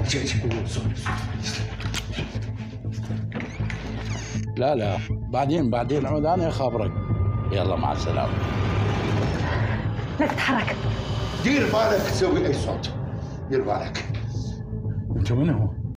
لا بعدين عود انا اخبرك. يلا مع السلامه. لا تتحرك. دير بالك تسوي اي صوت، دير بالك. انت من هو؟